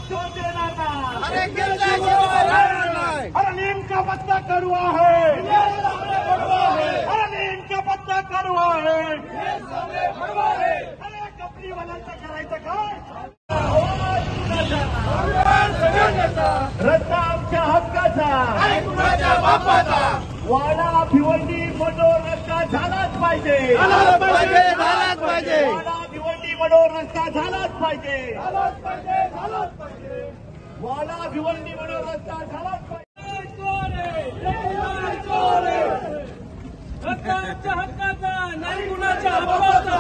क्यों देना ना? अरे नीम का पत्ता कड़वा है, अरे नीम का पत्ता कड़वा है, अरे कपडी वाल्यांचं करायचं काय? रस्ता आमच्या हक्काचा, वाडा भिवंडी मनोर रस्ता झालाच पाहिजे, वाडा भिवंडी मनोर रस्ता झालाच पाहिजे, वाडा भिवंडी मनोर रस्ता झालाच पाहिजे. हक्काच्या हक्काचा नाही कुणाच्या हक्काचा.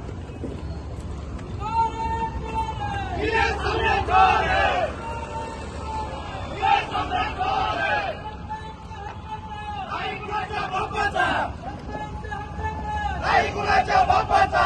कुणाच्या बापाचा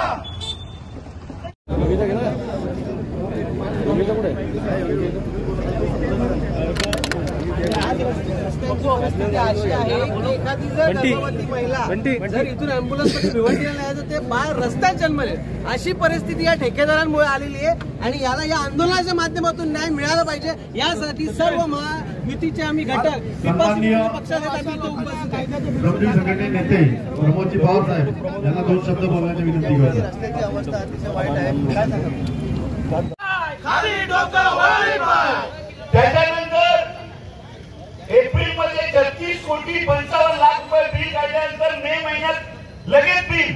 परिस्थिती अशी आहे की एखादी जर गर्भवती महिला जर इथून अँब्युलन्समध्ये भिवंडीला नाही तर ते बाळ रस्त्यात जन्मले, अशी परिस्थिती या ठेकेदारांमुळे आलेली आहे. आणि याला या आंदोलनाच्या माध्यमातून न्याय मिळाला पाहिजे यासाठी सर्व महायुतीचे आम्ही घटक संघटने नेते प्रमोदजी पवार साहेब यांना 2 शब्द बोलण्याची विनंती करतो. रस्त्याची अवस्था अतिशय वाईट आहे. काय सांगा? खाली डोकं वर पाय. त्याच्यानंतर एप्रिलमध्ये 33,55,00,000 रुपये बिल काढल्यानंतर मे महिन्यात लगेच बिल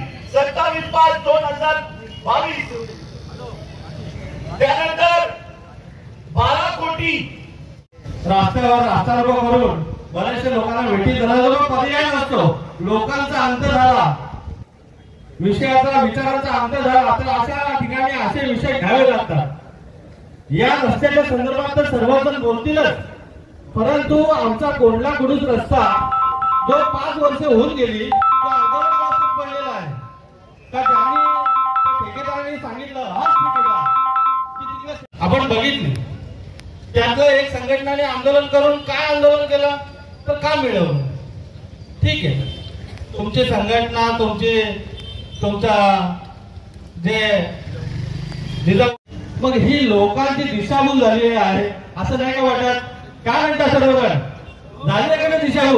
27/5/2022. त्यानंतर 12 कोटी रस्त्यावर रास्ता रोको करून बऱ्याचशा लोकांना भेटी देण्याचा पर्याय नसतो. लोकांचा अंत झाला, विषयाचा विचारांचा अंत झाला. तर अशा ठिकाणी असे विषय घ्यावे लागतात. या रस्त्याच्या संदर्भात तर सर्वजण बोलतीलच, परंतु आमचा कोंडला कुडूस रस्ता जो 5 वर्ष होऊन गेली तो अगोदर पडलेला आहे. का ज्यांनी ठेकेदारांनी सांगितलं हाच ठेकेदार की तिकडे आपण बघितले, त्यातलं एक संघटनाने आंदोलन करून काय आंदोलन केलं तर का मिळवलं. ठीक आहे, तुमची संघटना तुमचा जे मग ही लोकांची दिशाभूल झालेली आहे असं नाही का वाटत? काय म्हणता सर्वजण? झाले का नाही दिशाभूल?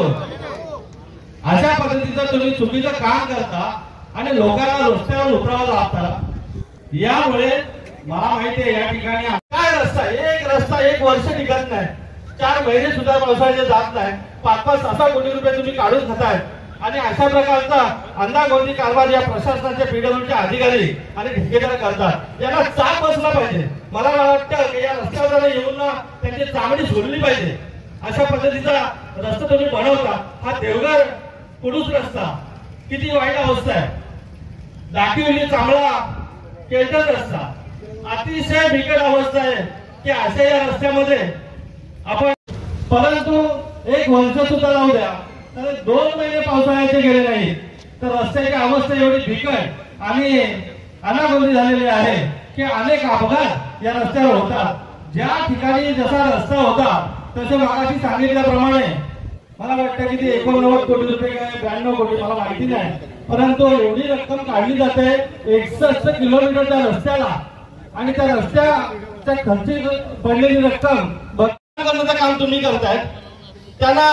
अशा पद्धतीचं तुम्ही चुकीचं काम करता आणि लोकांना रस्त्यावर उतरावं लागतं. यामुळे मला माहिती आहे या ठिकाणी काय रस्ता एक वर्ष निघत नाही, 4 महिने सुद्धा पावसाळ्याचे जात नाही. 5-5-6 कोटी रुपये तुम्ही काढून खाताय. आणि अशा प्रकारचा अंदागोंदी कारभार या प्रशासनाचे पीडब्ल्यूडीचे अधिकारी आणि ठेकेदार करतात. यांना चाप बसला पाहिजे. मला वाटतं की या रस्त्यावर येऊन ना त्यांची चामडी सोडली पाहिजे. अशा पद्धतीचा रस्ता तुम्ही बनवता. हा देवघर कुडूस रस्ता किती वाईट अवस्था आहे. दाखिवली चांबळा केळकर रस्ता अतिशय बिकट अवस्था आहे की अशा या रस्त्यामध्ये आपण, परंतु एक वर्ष सुद्धा लावू द्या तर 2 महिने पावसाळ्याचे गेले नाही तर रस्त्याची अवस्था एवढी बिकट आणि अनागोंदी झालेली आहे की अनेक अपघात या रस्त्यावर होतात. ज्या ठिकाणी जसा रस्ता होता तसे मागाशी सांगितल्याप्रमाणे मला वाटतं की ते 89 कोटी रुपये काय 92 कोटी मला माहिती नाही, परंतु एवढी रक्कम काढली जाते 61 किलोमीटरच्या रस्त्याला. आणि त्या रस्त्याच्या खर्ची पडलेली रक्कम करण्याचं काम तुम्ही करताय. त्यांना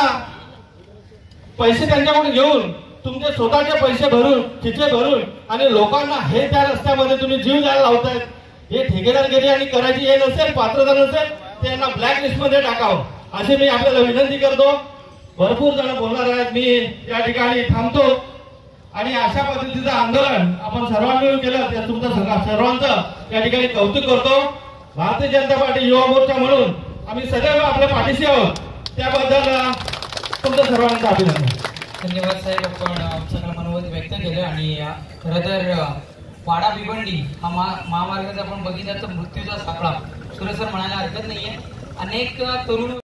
पैसे त्यांच्याकडून घेऊन तुमचे स्वतःचे पैसे भरून खिचे भरून आणि लोकांना हे त्या रस्त्यामध्ये तुम्ही जीव द्यायला लावतायत. हे ठेकेदारगिरी आणि करायची हे नसेल, पात्रता नसेल, त्यांना ब्लॅक लिस्ट मध्ये टाकावं अशी मी आपल्याला विनंती करतो. भरपूर जण बोलणार आहेत, मी या ठिकाणी थांबतो. आणि अशा पद्धतीचं आंदोलन आपण सर्वांनी मिळून केलं त्या तुमचं सर्वांचं या ठिकाणी कौतुक करतो. भारतीय जनता पार्टी युवा मोर्चा म्हणून आम्ही सदैव आपल्या पाठीशी आहोत. त्याबद्दल तुमचं सर्वांचं अभिनंदन. धन्यवाद साहेब, आपण सगळं मनोगत व्यक्त केलं. आणि खरं तर वाडा भिवंडी हा महामार्गाचा आपण बघितला तर मृत्यूचा सापळा सुरेश सर म्हणायला हरकत नाहीये. अनेक तरुण